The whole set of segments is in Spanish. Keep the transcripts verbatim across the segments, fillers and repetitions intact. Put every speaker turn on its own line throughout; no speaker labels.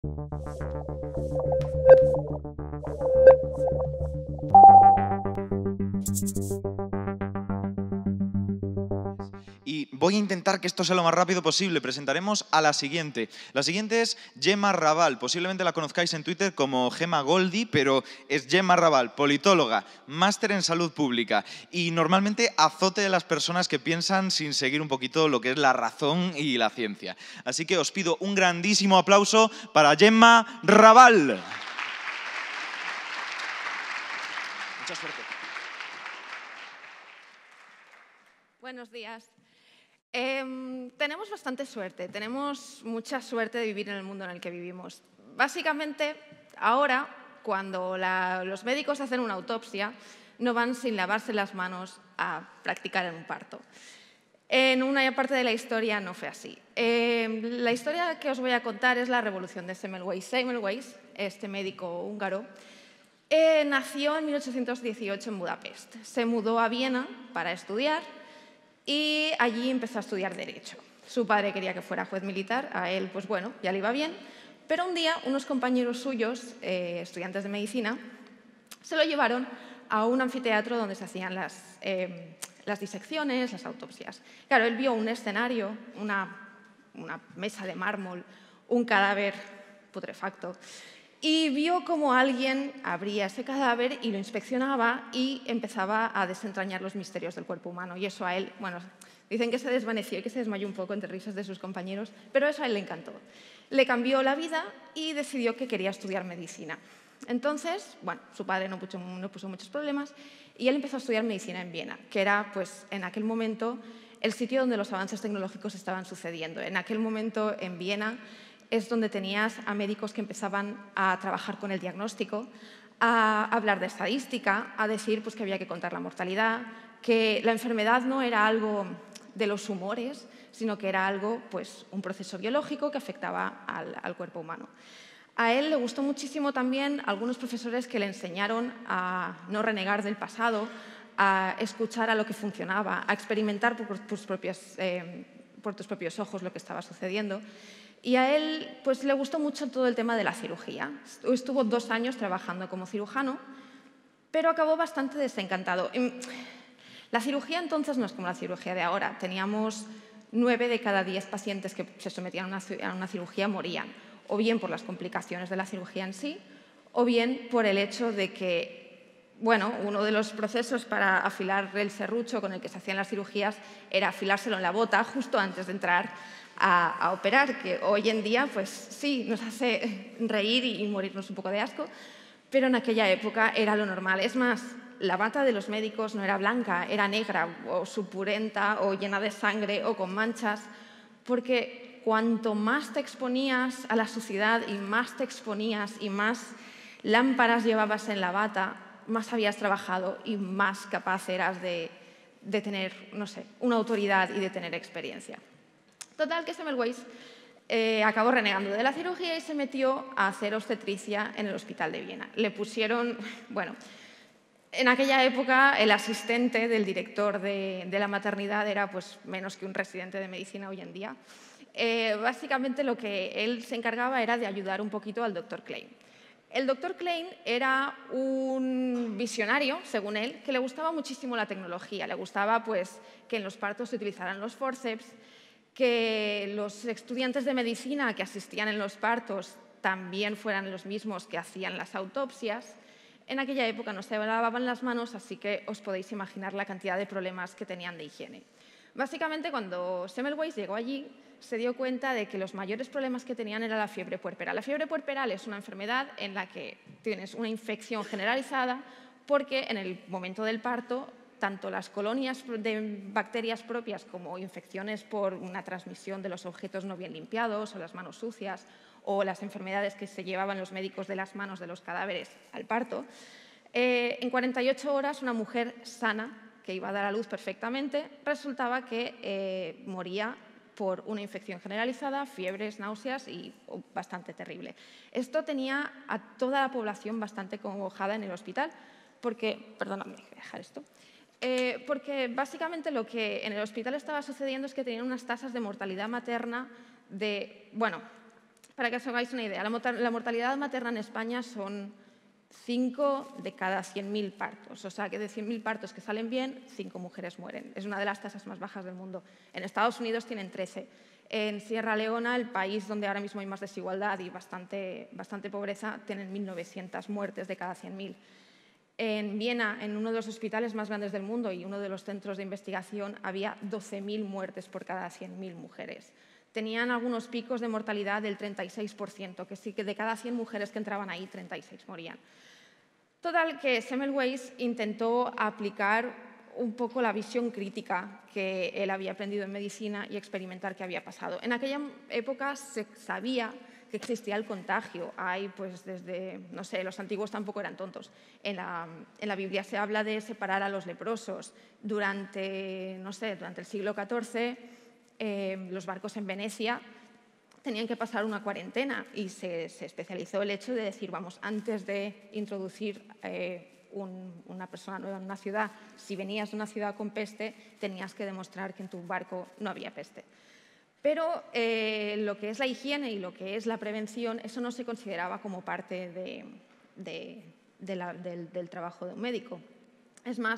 Y voy a intentar que esto sea lo más rápido posible. Presentaremos a la siguiente. La siguiente es Gemma Raval. Posiblemente la conozcáis en Twitter como Gemma Goldi, pero es Gemma Raval, politóloga, máster en salud pública y normalmente azote de las personas que piensan sin seguir un poquito lo que es la razón y la ciencia. Así que os pido un grandísimo aplauso para Gemma Raval. Mucha suerte.
Buenos días. Eh, tenemos bastante suerte, tenemos mucha suerte de vivir en el mundo en el que vivimos. Básicamente, ahora, cuando la, los médicos hacen una autopsia, no van sin lavarse las manos a practicar en un parto. En una parte de la historia no fue así. Eh, la historia que os voy a contar es la revolución de Semmelweis. Semmelweis, este médico húngaro, eh, nació en mil ochocientos dieciocho en Budapest. Se mudó a Viena para estudiar y allí empezó a estudiar Derecho. Su padre quería que fuera juez militar, a él, pues bueno, ya le iba bien, pero un día unos compañeros suyos, eh, estudiantes de medicina, se lo llevaron a un anfiteatro donde se hacían las, eh, las disecciones, las autopsias. Claro, él vio un escenario, una, una mesa de mármol, un cadáver putrefacto, y vio cómo alguien abría ese cadáver y lo inspeccionaba y empezaba a desentrañar los misterios del cuerpo humano. Y eso a él, bueno, dicen que se desvaneció y que se desmayó un poco entre risas de sus compañeros, pero eso a él le encantó. Le cambió la vida y decidió que quería estudiar medicina. Entonces, bueno, su padre no puso, no puso muchos problemas y él empezó a estudiar medicina en Viena, que era, pues, en aquel momento el sitio donde los avances tecnológicos estaban sucediendo. En aquel momento, en Viena, es donde tenías a médicos que empezaban a trabajar con el diagnóstico, a hablar de estadística, a decir pues, que había que contar la mortalidad, que la enfermedad no era algo de los humores, sino que era algo, pues, un proceso biológico que afectaba al, al cuerpo humano. A él le gustó muchísimo también algunos profesores que le enseñaron a no renegar del pasado, a escuchar a lo que funcionaba, a experimentar por tus propios, eh, por tus propios ojos lo que estaba sucediendo. Y a él pues, le gustó mucho todo el tema de la cirugía. Estuvo dos años trabajando como cirujano, pero acabó bastante desencantado. La cirugía entonces no es como la cirugía de ahora. Teníamos nueve de cada diez pacientes que se sometían a una cirugía morían, o bien por las complicaciones de la cirugía en sí, o bien por el hecho de que, bueno, uno de los procesos para afilar el serrucho con el que se hacían las cirugías era afilárselo en la bota justo antes de entrar A, a operar, que hoy en día, pues sí, nos hace reír y, y morirnos un poco de asco, pero en aquella época era lo normal. Es más, la bata de los médicos no era blanca, era negra o supurenta o llena de sangre o con manchas, porque cuanto más te exponías a la suciedad y más te exponías y más lámparas llevabas en la bata, más habías trabajado y más capaz eras de, de tener, no sé, una autoridad y de tener experiencia. Total, que Semmelweis eh, acabó renegando de la cirugía y se metió a hacer obstetricia en el Hospital de Viena. Le pusieron, bueno, en aquella época el asistente del director de, de la maternidad era pues, menos que un residente de medicina hoy en día. Eh, básicamente lo que él se encargaba era de ayudar un poquito al doctor Klein. El doctor Klein era un visionario, según él, que le gustaba muchísimo la tecnología. Le gustaba pues, que en los partos se utilizaran los forceps, que los estudiantes de medicina que asistían en los partos también fueran los mismos que hacían las autopsias. En aquella época no se lavaban las manos, así que os podéis imaginar la cantidad de problemas que tenían de higiene. Básicamente, cuando Semmelweis llegó allí, se dio cuenta de que los mayores problemas que tenían era la fiebre puerperal. La fiebre puerperal es una enfermedad en la que tienes una infección generalizada porque en el momento del parto tanto las colonias de bacterias propias como infecciones por una transmisión de los objetos no bien limpiados o las manos sucias o las enfermedades que se llevaban los médicos de las manos de los cadáveres al parto, eh, en cuarenta y ocho horas una mujer sana que iba a dar a luz perfectamente resultaba que eh, moría por una infección generalizada, fiebres, náuseas y oh, bastante terrible. Esto tenía a toda la población bastante congojada en el hospital porque, perdóname, voy a dejar esto. Eh, porque básicamente lo que en el hospital estaba sucediendo es que tenían unas tasas de mortalidad materna de, bueno, Para que os hagáis una idea, la mortalidad materna en España son cinco de cada cien mil partos. O sea, que de cien mil partos que salen bien, cinco mujeres mueren. Es una de las tasas más bajas del mundo. En Estados Unidos tienen trece. En Sierra Leona, el país donde ahora mismo hay más desigualdad y bastante, bastante pobreza, tienen mil novecientas muertes de cada cien mil. En Viena, en uno de los hospitales más grandes del mundo y uno de los centros de investigación, había doce mil muertes por cada cien mil mujeres. Tenían algunos picos de mortalidad del treinta y seis por ciento, que sí que de cada cien mujeres que entraban ahí, treinta y seis morían. Total, que Semmelweis intentó aplicar un poco la visión crítica que él había aprendido en medicina y experimentar qué había pasado. En aquella época se sabía que existía el contagio. Hay, pues, desde, no sé, los antiguos tampoco eran tontos. En la, en la Biblia se habla de separar a los leprosos. Durante, no sé, durante el siglo catorce, eh, los barcos en Venecia tenían que pasar una cuarentena y se, se especializó el hecho de decir, vamos, antes de introducir eh, un, una persona nueva en una ciudad, si venías de una ciudad con peste, tenías que demostrar que en tu barco no había peste. Pero eh, lo que es la higiene y lo que es la prevención, eso no se consideraba como parte de, de, de la, del, del trabajo de un médico. Es más,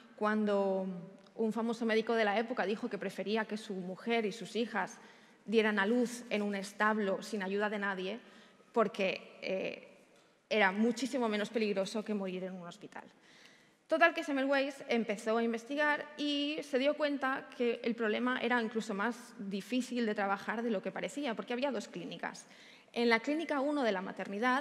cuando un famoso médico de la época dijo que prefería que su mujer y sus hijas dieran a luz en un establo sin ayuda de nadie, porque eh, era muchísimo menos peligroso que morir en un hospital. Total, que Semmelweis empezó a investigar y se dio cuenta que el problema era incluso más difícil de trabajar de lo que parecía, porque había dos clínicas. En la clínica uno de la maternidad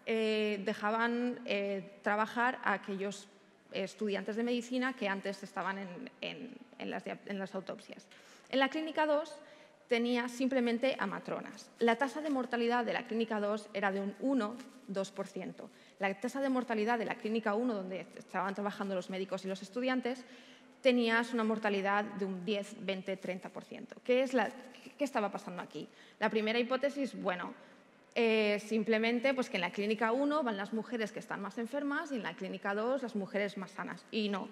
eh, dejaban eh, trabajar a aquellos estudiantes de medicina que antes estaban en, en, en, las, en las autopsias. En la clínica dos tenía simplemente a matronas. La tasa de mortalidad de la clínica dos era de un uno a dos por ciento. La tasa de mortalidad de la clínica uno, donde estaban trabajando los médicos y los estudiantes, tenías una mortalidad de un diez, veinte, treinta por ciento. ¿Qué, es la, ¿Qué estaba pasando aquí? La primera hipótesis, bueno, eh, simplemente pues que en la clínica uno van las mujeres que están más enfermas y en la clínica dos las mujeres más sanas. Y no.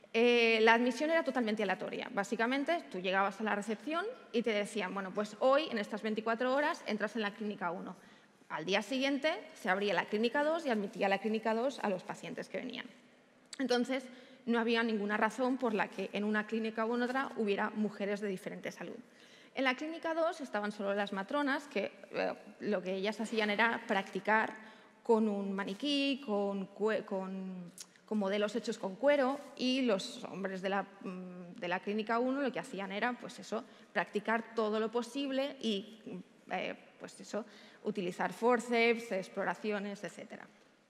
Eh, la admisión era totalmente aleatoria. Básicamente, tú llegabas a la recepción y te decían, bueno, pues hoy, en estas veinticuatro horas, entras en la clínica uno. Al día siguiente se abría la clínica dos y admitía a la clínica dos a los pacientes que venían. Entonces, no había ninguna razón por la que en una clínica u otra hubiera mujeres de diferente salud. En la clínica dos estaban solo las matronas, que eh, lo que ellas hacían era practicar con un maniquí, con, con, con modelos hechos con cuero, y los hombres de la, de la clínica uno lo que hacían era, pues eso, practicar todo lo posible y, eh, pues eso, utilizar forceps, exploraciones, etcétera.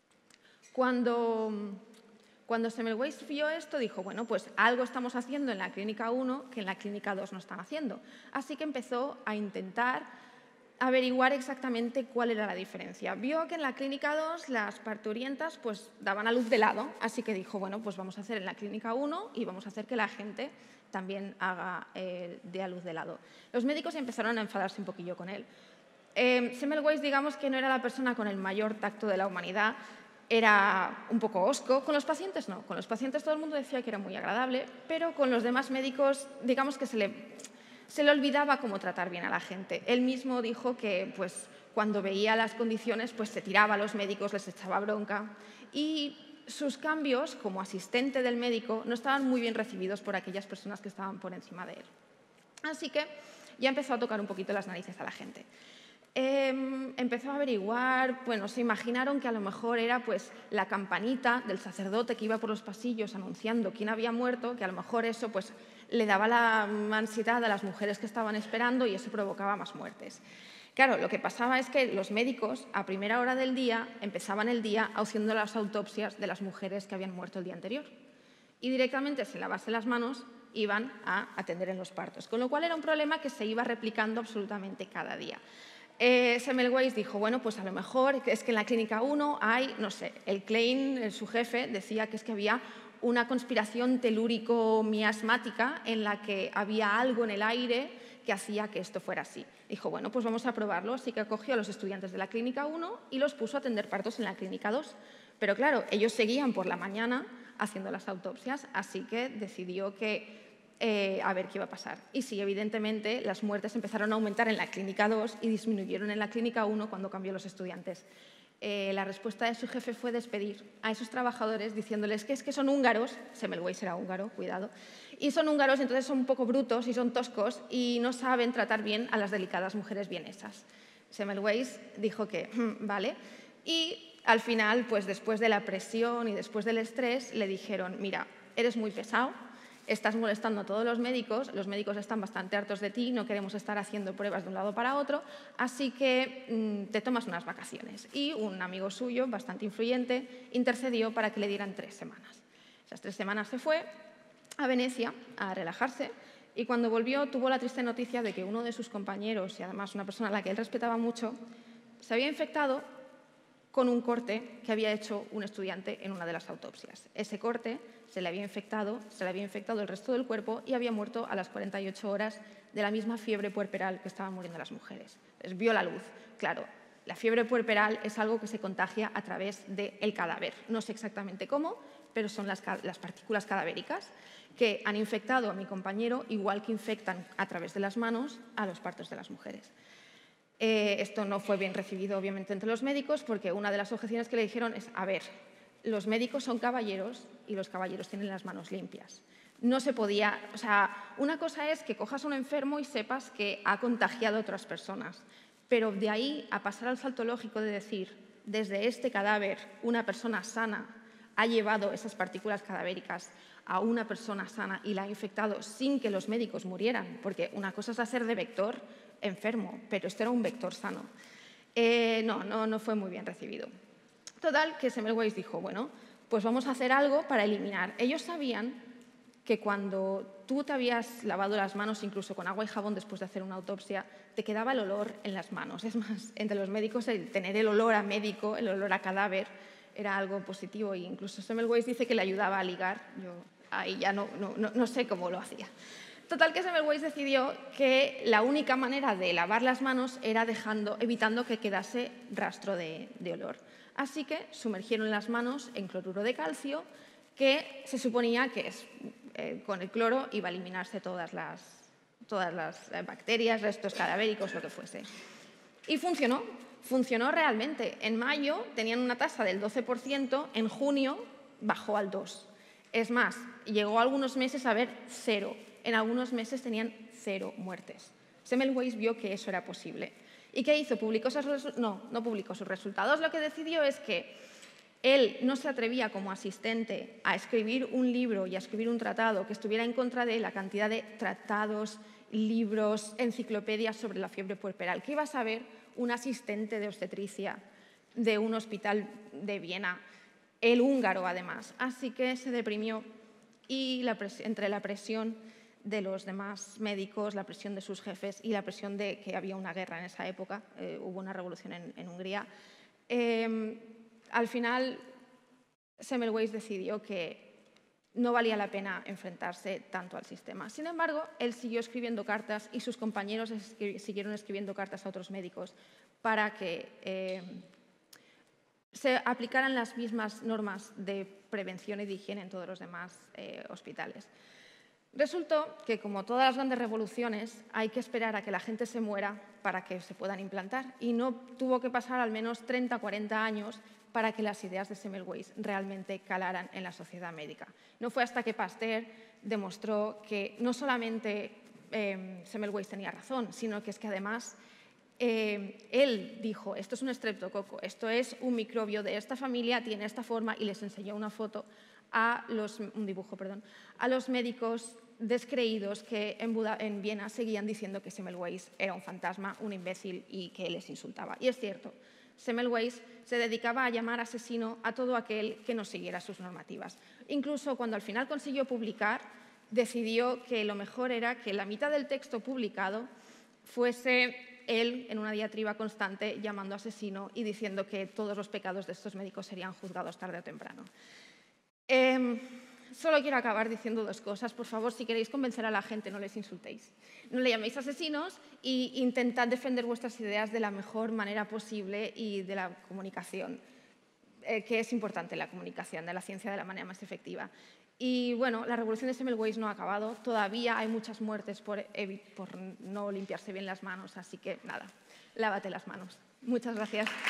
Cuando, cuando Semmelweis vio esto, dijo, bueno, pues algo estamos haciendo en la clínica uno que en la clínica dos no están haciendo. Así que empezó a intentar averiguar exactamente cuál era la diferencia. Vio que en la clínica dos las parturientas pues, daban a luz de lado, así que dijo, bueno, pues vamos a hacer en la clínica uno y vamos a hacer que la gente también haga eh, de a luz de lado. Los médicos empezaron a enfadarse un poquillo con él. Eh, Semmelweis, digamos que no era la persona con el mayor tacto de la humanidad, era un poco hosco. Con los pacientes no, con los pacientes todo el mundo decía que era muy agradable, pero con los demás médicos, digamos que se le, se le olvidaba cómo tratar bien a la gente. Él mismo dijo que pues, cuando veía las condiciones pues, se tiraba a los médicos, les echaba bronca, y sus cambios como asistente del médico no estaban muy bien recibidos por aquellas personas que estaban por encima de él. Así que ya empezó a tocar un poquito las narices a la gente. Eh, empezó a averiguar, bueno, se imaginaron que a lo mejor era pues, la campanita del sacerdote que iba por los pasillos anunciando quién había muerto, que a lo mejor eso pues, le daba la ansiedad a las mujeres que estaban esperando y eso provocaba más muertes. Claro, lo que pasaba es que los médicos a primera hora del día empezaban el día haciendo las autopsias de las mujeres que habían muerto el día anterior y directamente sin lavarse las manos iban a atender en los partos, con lo cual era un problema que se iba replicando absolutamente cada día. Eh, Semmelweis dijo, bueno, pues a lo mejor es que en la clínica uno hay, no sé, el Klein, su jefe, decía que es que había una conspiración telúrico-miasmática en la que había algo en el aire que hacía que esto fuera así. Dijo, bueno, pues vamos a probarlo, así que acogió a los estudiantes de la clínica uno y los puso a atender partos en la clínica dos. Pero claro, ellos seguían por la mañana haciendo las autopsias, así que decidió que eh, a ver qué iba a pasar. Y sí, evidentemente, las muertes empezaron a aumentar en la clínica dos y disminuyeron en la clínica uno cuando cambió los estudiantes. Eh, la respuesta de su jefe fue despedir a esos trabajadores diciéndoles que es que son húngaros, Semmelweis era húngaro, cuidado, y son húngaros, entonces son un poco brutos y son toscos y no saben tratar bien a las delicadas mujeres vienesas. Semmelweis dijo que, vale, y al final, pues después de la presión y después del estrés, le dijeron, mira, eres muy pesado, estás molestando a todos los médicos, los médicos están bastante hartos de ti, no queremos estar haciendo pruebas de un lado para otro, así que mmm, te tomas unas vacaciones. Y un amigo suyo, bastante influyente, intercedió para que le dieran tres semanas. Esas tres semanas se fue a Venecia a relajarse y cuando volvió tuvo la triste noticia de que uno de sus compañeros, y además una persona a la que él respetaba mucho, se había infectado con un corte que había hecho un estudiante en una de las autopsias. Ese corte se le había infectado, se le había infectado el resto del cuerpo y había muerto a las cuarenta y ocho horas de la misma fiebre puerperal que estaban muriendo las mujeres. Entonces, vio la luz. Claro, la fiebre puerperal es algo que se contagia a través del cadáver. No sé exactamente cómo, pero son las, las partículas cadavéricas que han infectado a mi compañero, igual que infectan a través de las manos a los partos de las mujeres. Eh, esto no fue bien recibido, obviamente, entre los médicos, porque una de las objeciones que le dijeron es, a ver, los médicos son caballeros y los caballeros tienen las manos limpias. No se podía, o sea, una cosa es que cojas a un enfermo y sepas que ha contagiado a otras personas, pero de ahí a pasar al salto lógico de decir, desde este cadáver, una persona sana ha llevado esas partículas cadavéricas a una persona sana y la ha infectado sin que los médicos murieran, porque una cosa es hacer de vector enfermo, pero esto era un vector sano. Eh, no, no, no fue muy bien recibido. Total, que Semmelweis dijo, bueno, pues vamos a hacer algo para eliminar. Ellos sabían que cuando tú te habías lavado las manos, incluso con agua y jabón después de hacer una autopsia, te quedaba el olor en las manos. Es más, entre los médicos el tener el olor a médico, el olor a cadáver, era algo positivo e incluso Semmelweis dice que le ayudaba a ligar. Yo ahí ya no, no, no, no sé cómo lo hacía. Total, que Semmelweis decidió que la única manera de lavar las manos era dejando, evitando que quedase rastro de, de olor. Así que sumergieron las manos en cloruro de calcio, que se suponía que es, eh, con el cloro iba a eliminarse todas las, todas las bacterias, restos cadavéricos, lo que fuese. Y funcionó, funcionó realmente. En mayo tenían una tasa del doce por ciento, en junio bajó al dos por ciento. Es más, llegó a algunos meses a haber cero. En algunos meses tenían cero muertes. Semmelweis vio que eso era posible. ¿Y qué hizo? ¿Publicó esos resultados? No, no publicó sus resultados. Lo que decidió es que él no se atrevía como asistente a escribir un libro y a escribir un tratado que estuviera en contra de la cantidad de tratados, libros, enciclopedias sobre la fiebre puerperal. ¿Qué iba a saber un asistente de obstetricia de un hospital de Viena? El húngaro, además. Así que se deprimió y la entre la presión de los demás médicos, la presión de sus jefes y la presión de que había una guerra en esa época, eh, hubo una revolución en, en Hungría, eh, al final Semmelweis decidió que no valía la pena enfrentarse tanto al sistema. Sin embargo, él siguió escribiendo cartas y sus compañeros escri siguieron escribiendo cartas a otros médicos para que eh, se aplicaran las mismas normas de prevención y de higiene en todos los demás eh, hospitales. Resultó que, como todas las grandes revoluciones, hay que esperar a que la gente se muera para que se puedan implantar. Y no tuvo que pasar al menos treinta o cuarenta años para que las ideas de Semmelweis realmente calaran en la sociedad médica. No fue hasta que Pasteur demostró que no solamente eh, Semmelweis tenía razón, sino que es que además eh, él dijo, esto es un estreptococo, esto es un microbio de esta familia, tiene esta forma, y les enseñó una foto a los, un dibujo, perdón, a los médicos descreídos que en, Buda, en Viena seguían diciendo que Semmelweis era un fantasma, un imbécil y que les insultaba. Y es cierto, Semmelweis se dedicaba a llamar asesino a todo aquel que no siguiera sus normativas. Incluso cuando al final consiguió publicar, decidió que lo mejor era que la mitad del texto publicado fuese él en una diatriba constante llamando asesino y diciendo que todos los pecados de estos médicos serían juzgados tarde o temprano. Eh, solo quiero acabar diciendo dos cosas. Por favor, si queréis convencer a la gente, no les insultéis. No le llaméis asesinos e intentad defender vuestras ideas de la mejor manera posible y de la comunicación, eh, que es importante la comunicación de la ciencia de la manera más efectiva. Y bueno, la revolución de Semmelweis no ha acabado. Todavía hay muchas muertes por, por no limpiarse bien las manos. Así que nada, lávate las manos. Muchas gracias.